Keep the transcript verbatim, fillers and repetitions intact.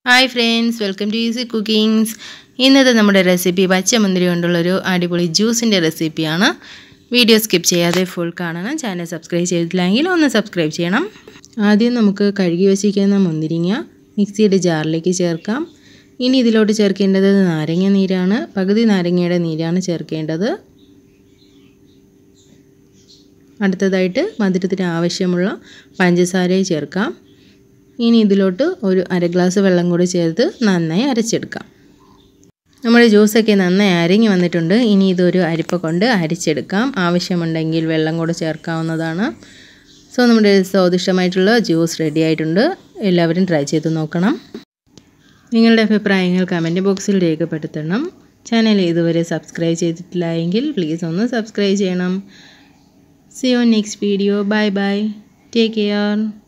Hi friends, welcome to Easy Cookings. ഇന്നത്തെ നമ്മുടെ recipe പച്ചമുന്തിരി കൊണ്ടുള്ള ഒരു അടിപൊളി ജ്യൂസിന്റെ റെസിപ്പിയാണ്. വീഡിയോ സ്കിപ്പ് ചെയ്യാതെ ഫുൾ കാണണം. ചാനൽ സബ്സ്ക്രൈബ് ചെയ്തിട്ടില്ലെങ്കിൽ ഒന്ന് സബ്സ്ക്രൈബ് ചെയ്യണം. ആദ്യം നമുക്ക് കഴുകി വെച്ചിരിക്കുന്ന മുന്തിരിങ്ങ മിക്സിയുടെ ജാറിലേക്ക് ചേർക്കാം. ഇനി ഇതിലോട്ട് ചേർക്കേണ്ടത് നാരങ്ങ നീരാണ്. പകുതി നാരങ്ങയുടെ നീരാണ് ചേർക്കേണ്ടത്. അടുത്തതായിട്ട് മധുരത്തിന് ആവശ്യമുള്ള പഞ്ചസാര ചേർക്കാം. ഇനി ഇതിലോട്ട് ഒരു അര ഗ്ലാസ് വെള്ളം കൂടി ചേർത്ത് നന്നായി അരച്ചെടുക്കാം. നമ്മുടെ ജ്യൂസൊക്കെ നന്നായി അരങ്ങി വന്നിട്ടുണ്ട്. ഇനി ഇതൊരു അരിപ്പ കൊണ്ട് അരിച്ചെടുക്കാം. ആവശ്യമുണ്ടെങ്കിൽ വെള്ളം കൂടി ചേർക്കാവുന്നതാണ്. സോ നമ്മുടെ സ്വാദിഷ്ടമായിട്ടുള്ള ജ്യൂസ് റെഡി ആയിട്ടുണ്ട്. എല്ലാവരും ട്രൈ ചെയ്ത് നോക്കണം. നിങ്ങളുടെ അഭിപ്രായങ്ങൾ കമൻറ്റ് ബോക്സിൽ രേഖപ്പെടുത്തണം. ചാനൽ ഇതുവരെ സബ്സ്ക്രൈബ് ചെയ്തിട്ടില്ല എങ്കിൽ പ്ലീസ് ഒന്ന് സബ്സ്ക്രൈബ് ചെയ്യണം. See you next video. Bye bye. Take care.